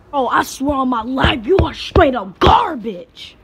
Oh, I swear on my life, you are straight up garbage.